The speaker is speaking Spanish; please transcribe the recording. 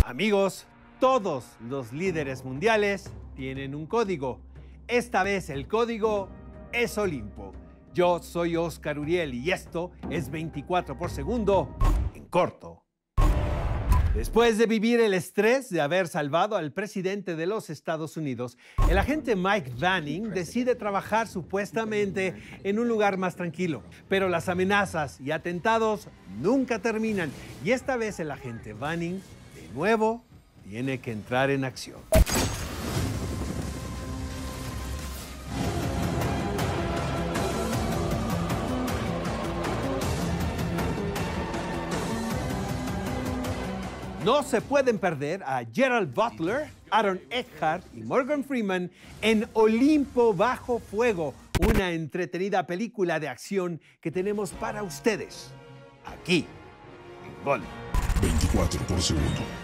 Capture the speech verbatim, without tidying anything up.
Amigos, todos los líderes mundiales tienen un código. Esta vez el código es Olimpo. Yo soy Oscar Uriel y esto es veinticuatro por segundo en corto. Después de vivir el estrés de haber salvado al presidente de los Estados Unidos, el agente Mike Vanning decide trabajar supuestamente en un lugar más tranquilo. Pero las amenazas y atentados nunca terminan y esta vez el agente Vanning de nuevo tiene que entrar en acción. No se pueden perder a Gerald Butler, Aaron Eckhart y Morgan Freeman en Olimpo Bajo Fuego, una entretenida película de acción que tenemos para ustedes, aquí, en Gol. veinticuatro por segundo.